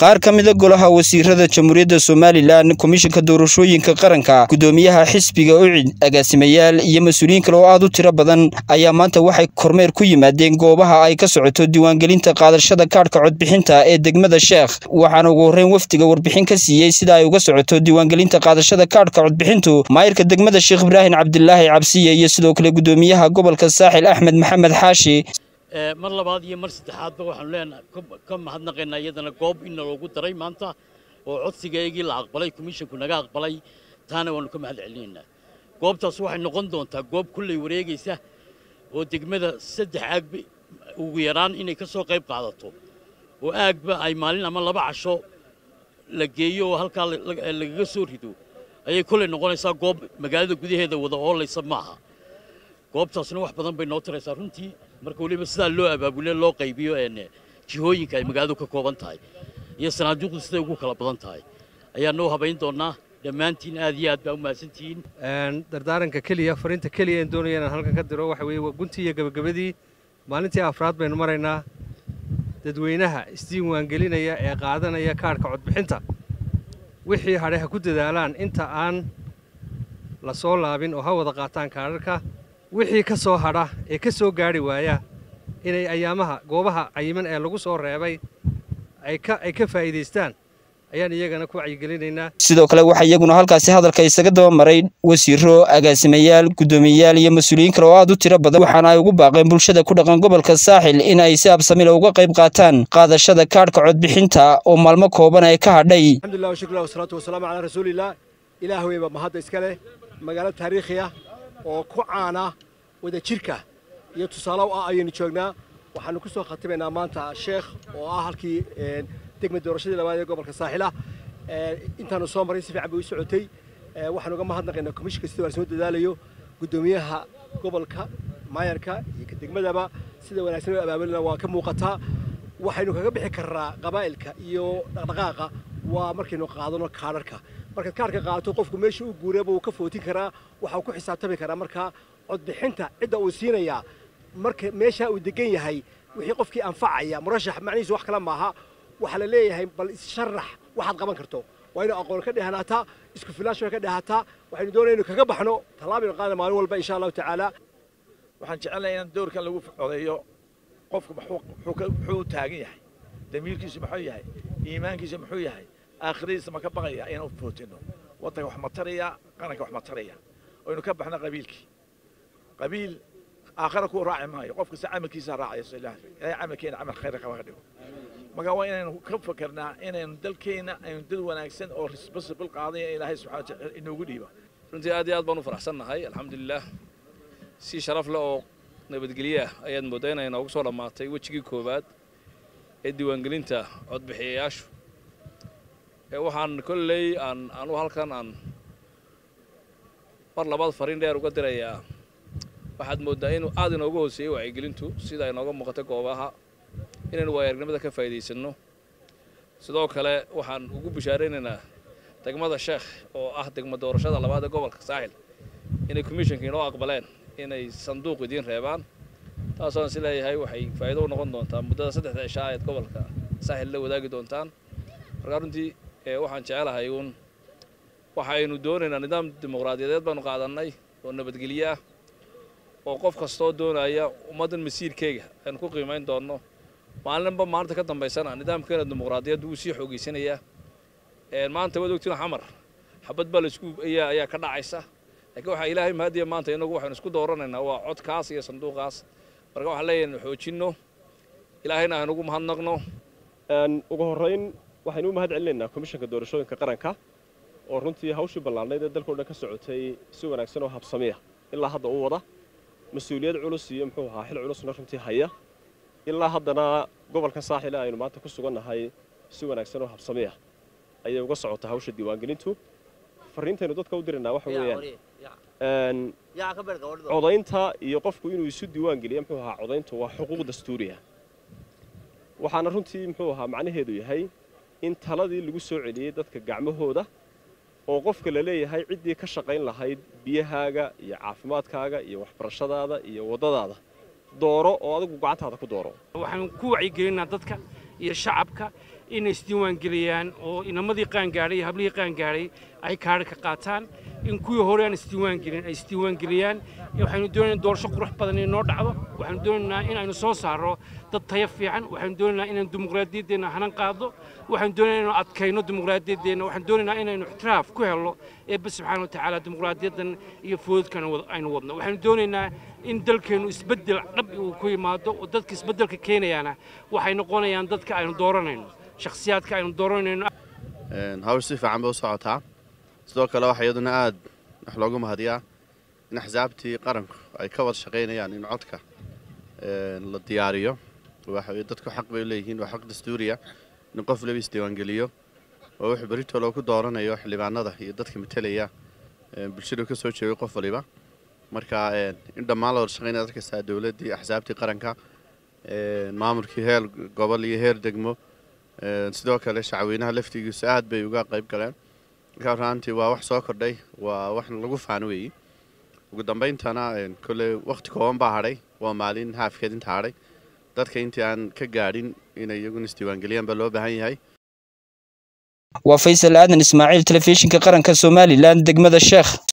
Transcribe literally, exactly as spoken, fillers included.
qaar ka mid ah golaha wasiirada Jamhuuriyadda Soomaaliland komishanka doorashooyinka qaranka gudoomiyaha xisbiga U C I D agaasimayaal iyo mas'uuliyiin kale oo aad u tiro badan ayaa maanta waxay kormeer ku yimaadeen goobaha ay ka socoto diiwaangelinta qaadashada kaarka codbixinta ee degmada Sheekh waxaana ugu horeyn wafdiga warbixin ka siiyay sida ay uga socoto diiwaangelinta qaadashada kaarka codbixintu maayirka degmada Sheekh Ibrahim Cabdullaahi Cabsiye iyo sidoo kale gudoomiyaha gobolka Saaxil Axmed Maxamed Xaashi mar labaad iyo mar saddexaad ba waxaan leenahay ka mahadnaqaynaa iyadana goob in loogu daray maanta oo codsigeygii la aqbalay komishanku naga aqbalay taana waanu ka mahad celinaynaa goobtaas waxay noqon doontaa goob kulley wareegaysa oo degmada saddex aag ugu yaraan inay ka soo qayb qaadato oo aagba ay maalin ama laba casho la geeyo oo halkaa lagaga soo rido ayay kulley noqonaysaa goob magaalada gudaheeda wada oolaysa maaha goobtaasna wax badan bay noo taraysaa runtii marka waliba sidaa loo abaabulay loo qaybiyo een jihooyinka ay magaaladu ka kooban tahay iyo sanaaduuqdu siday ugu kala badan tahay ayaa noo habayn doonaa dhammaantiin aad iyo aad baa u mahadsantihiin dardaaranka keliya fariinta keliya aan doonaya inaan halkan ka diro waxa weeye guntii iyo gabagabadii maalintii afraad baynu maraynaa dadweynaha isdiiwaangelinaya ee qaadanaya kaarka codbixinta wixii hadhay ha ku dadaalaan inta aan la soo laabin oo ha wada qaataan kaararka wixii ka soo hadha ee ka soo gaari waaya inay ayaamaha goobaha cayiman ee lagu soo reebay ay ka ay ka faa'iideystaan ayaan iyagana ku wacyigelinaynaa sidoo kale waxa iyaguna halkaasi hadalka isaga daba maray wasiiro agaasimayaal gudoomiyayaal iyo mas'uuliyiin kale oo aad u tiro badan waxaana ay ugu baaqeen bulshada ku dhaqan gobolka Saaxil in ay si absami leh uga qayb qaataan qaadashada kaarka codbixinta oo maalmo kooban ay ka hadhay alxamdulillah wa shukran wa salaatu wa salaam ala rasuulillah ilaahay ba mahad iska leh magaalo taariikhi ah oo ku caana wada jirka iyo tusaale ah ayaynu joognaa waxaanu ku soo khatibaynaa maanta Sheekh oo ah halkii degmada doorashada labaad ee gobolka Saaxil ee intaanu soo maray si fiican bay u socotay waxaanu uga mahadnaqaynaa komishanka sida soo dadaalayo gudoomiyaha gobolka maayarka iyo degmadaba sida wanaagsan oo abaabulna waa ka muuqataa waxaynu kaga bixi karnaa qabaa'ilka iyo dhaqdhaqaaqa waa markaynu qaadano kaararka marka kaarka qaato qofku meesha uu guureebo uu ka footin karaa waxa uu ku xisaabtami karaa marka codbixinta cidda uu siinaya marka meesha uu degan yahay wixii qofkii anfacaya murashax macnihiisu wax kala maaha waxa la leeyahay bal is sharax waxaad qaban karto waa inuu aqoon ka dhehanaata isku filaasho ka dhahataa waxaynu doonaynaa kaga baxno talaabin qaadana maalin walba insha Allah ta'ala waxaan jecelahay in doorka lagu codeeyo qofku wuxuu taagan yahay damiirkiisu muxuu yahay iimaankiisu muxuu yahay aakhiriisa ma ka baqaya inuu footino wadanka wax ma taraya qaranka wax ma taraya oo inuu ka baxno qabiilkii qabiil aakhira ku raaci maayo qofka si camalkiisa raacayso ilaahay ilaahay camalkeena camal khayr ka wada dhigo maga waa inaynu ka fakarnaa inaynu dalkeena aynu dad wanaagsan oo responsible qaadaya ilaahay subxaanahu wa ta'aala inoogu dhiibo runtii aad iyo aad baan u faraxsanahay alxamdulillah si sharaf leh oo nabadgelyo ayaad moodaynaa inuu soo dhamaatay wajigii koobaad ee diiwaangelinta codbixiyayaashu ee waxaan kulley aan aanu halkan aan mar labaad fariin dheer uga dirayaa waxaad moodaa inuu aad inoogu hooseeyay wacyigelintu sida ay nooga muuqatay goobaha inaynu waayagnimada ka faa'iideysano sidoo kale waxaan ugu bishaaraynaynaa degmada Sheekh oo ah degmada doorashada labaad ee gobolka Saaxil inay komishanka inoo aqbaleen inay sanduuq idin reebaan taasoo si leeyahay waxay faa'iido u noqon doontaa muddada saddexda cisho ee gobolka Saaxil la wadaagi doontaan marka runtii waxaan jecelahay uun waxaynu doonaynaa nidaam dimuqraadiyadeed baanu qaadanay oo nabadgelyo ah oo qof kastoo doonaya ummadan masiirkeega aan ku qiimeyn doono maalinba maalinta ka dambeysana nidaamkeena dimuqraadiyaddu uu sii xoogeysanaya ee maanta wada ogtiin xamar xabad baa la isku ayaa ayaa ka dhacaysa laakiin waxa ilaahay mahadiya maanta inagu waxaan isku dooranaynaa waa codkaas iyo sanduuqaas marka waxa leeyahay xoojino ilaahayna aan ugu mahadnaqno aan ugu horeyn waxaynu u mahad celinaynaa komishanka doorashooyinka qaranka oo runtii hawshii ballaarnayd ee dalka oo dhan ka socotay si wanaagsan oo habsamiya ilaa hadda uu wada mas'uuliyad culus iyo muxuu ahaa xil culusna runtii haya ilaa haddana gobolka Saaxil aynu maanta ku sugannahay si wanaagsan oo habsamiya ayay uga socotaa hawsha diiwaangelintu fariintaynu dadka u dirinaa waxa weeyaan codaynta iyo qofku inuu isu diiwaangeliyo muxuu ahaa codayntu waa xuquuq dastuuriya waxaana runtii muxuu ahaa macnaheedu yahay in taladii lagu soo celiyay dadka gacmahooda oo qofka la leeyahay ciddii ka shaqayn lahayd biyahaaga iyo caafimaadkaaga iyo waxbarashadaada iyo wadadaada dooro oo adigu gacantaada ku dooro waxaan ku wacyigelinaa dadka iyo shacabka inay isdiiwaan geliyaan oo inamadii qaan gaadhay iyo hablihii qaan gaadhay ay kaadh ka qaataan in kuwii hore aan isdiiwaan gelin ay isdiiwaan geliyaan waxaynu doonaynaa doorasho qurux badan inay noo dhacdo waxaynu doonaynaa in aynu soo saarro dad tayo fiican waxaynu doonaynaa inaan dimuqraadiyadeena hanan qaado waxaynu doonaynaa inaynu adkayno dimuqraadiyadeena waxaynu doonaynaa inaynu ixtiraaf ku helno eebbe subxaana watacaala dimuqraadiyadan iyo foodkan aynu wadno waxaynu doonaynaa in dalkeenu isbeddel dhab uu ku yimaado oo dadka isbeddelka keenayaana waxay noqonayaan dadka aynu dooranayno shakhsiyaadka aynu dooranayno hawsha si fiican bay u socotaa sidoo kale waxaa iyaduna aad wax loogu mahadiyaa in axsaabtii qaranku ay ka wada shaqaynayaan in codka la diyaariyo waxa dadku xaq bay u leeyihiin waa xaq dastuuriya in qof laba isdiiwaangeliyo oo wuxuu berito loogu dooranayo xildhibaanada iyo dadka metelaya bulshada ka soo jeeday qof waliba marka in dhammaan la wada shaqaynaya dadka dowladdii axsaabtii qaranka maamulkii heer gobol iyo heer degmo sidoo kale shacweynaha laftigiisa aad bay uga qayb galeen marka runtii waa wax soo kordhay waa wax lagu faan weeyay ugu dambayntana kale waqti kooban baa hadhay waa maalin haafkeed inta hadhay dadka intii aan ka gaadhin inay iyaguna isdiiwaangeliyaan baa loo baahan yahay waa Faysal Aadan Ismaaciil telefishinka qaranka Soomaaliland degmada Sheekh